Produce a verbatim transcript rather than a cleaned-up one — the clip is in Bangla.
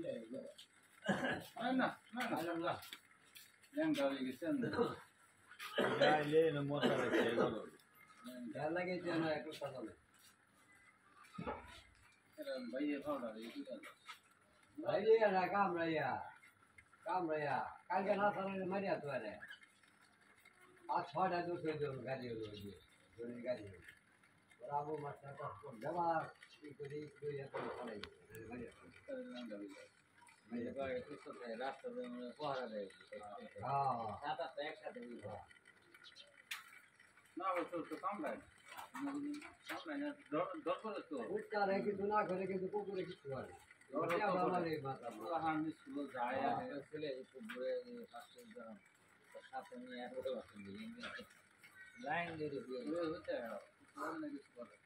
না না না ল্যাংটা হয়ে গেছেন গাইলে না মশা লাগছে এগুলো গাল লাগে যেন একটু কথা নেই এরা ভাইয়ে ভাওনা রে কি কথা ভাইয়া না কামরাইয়া কামরাইয়া কালকে না সারা মারিয়া তো আরে আজ ছয়টা দুশো জন গাড়ি হলো জনের গাড়ি হলো ওরা আবু মাস্টার কাজ করে দেওয়া কি করি দুই হাজার ফলাই মারিয়া ল্যাংটা হয়ে গেছে রাস্তা পহারা দেয় হ্যাঁ সাত আটটা একসাথে না তো তো কামড়ায় কামড়ায় না ডর করে তো উৎকার কিন্তু না করে কিন্তু কুকুরে কিছু করে হান স্কুল যায় ছেলে একটু ঘুরে পাঁচশো জন সাথে নিয়ে এক লাইন দিয়ে হচ্ছে